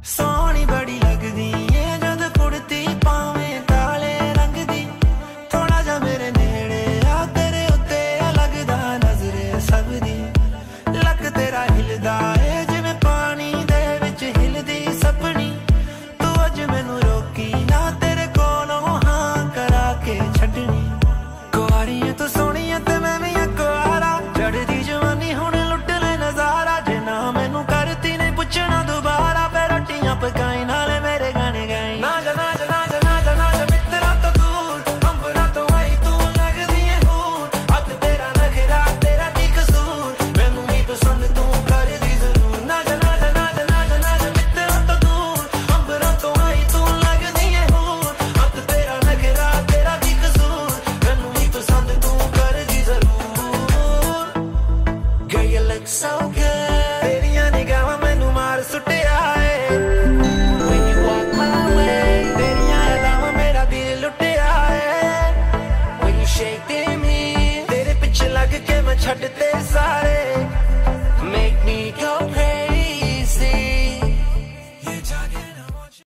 सोहनी बड़ी लगदी है जद कुड़ती पावे काले रंग दी। थोड़ा जा मेरे नेड़े आ तेरे उत्ते लगदा नजरे सब दी। लक तेरा हिलदा है जिवें पानी दे विच हिलदी सपनी। तू अज मैनू रोकी ना तेरे कोलों हां करा के छड्डनी। कुआरी है तू सोहनी ते मैं भी कुआरा, चढ़दी जवानी हुण लुट ले नजारा। जे ना मैनू करती नहीं पुछना दोबारा, फिर रोटियां पकाई नाले मेरे गाने गाई। ना जा ना जा ना जा ना जा ना जा मित्रा तो दूर, अंबरा तो आई तू लगदी है हूर। अख तेरा नखरा तेरा की कसूर, मैनू ही पसंद तू कर दी जरूर। ना जा ना जा ना जा ना जा ना जा मित्रा तो दूर, अंबरा तो आई तू लगदी है हूर। अख तेरा नखरा तेरा की कसूर, मैनू ही पसंद तू कर दी जरूर। Girl you look so good, तेरियां निगाहां मैनू मार सुटिया है। When you walk my way, तेरियां अदावां मेरा दिल लुटिया है। When you shake me, तेरे पिछे लग के मैं छड्डते सारे। Make me go crazy।